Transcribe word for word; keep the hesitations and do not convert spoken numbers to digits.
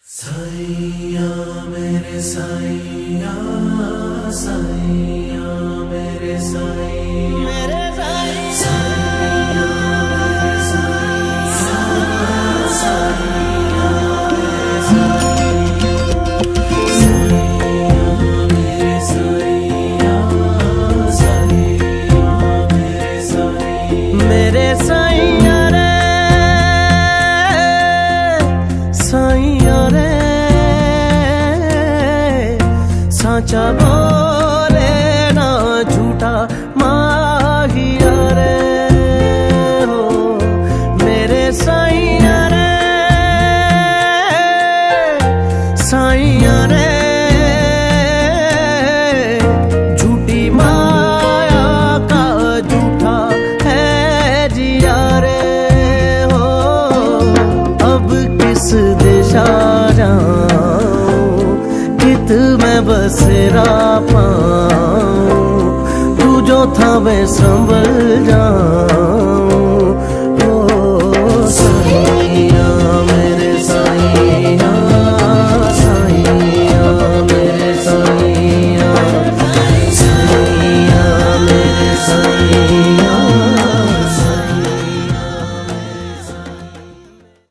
साईया मेरे साईया, साईया मेरे साईया, मेरे साईया मेरे साईया, साईया मेरे साईया, साईया मेरे साईया, मेरे साईया रे साईया रे, साचा बोले ना झूठा माहिया रे हो, मेरे साईया रे साईया रे, झूठी माया का झूठा है जिया रे हो। अब किस दिशा जाऊं, कित मैं बसेरा पाऊं, तू जो था मैं संभल जाऊं।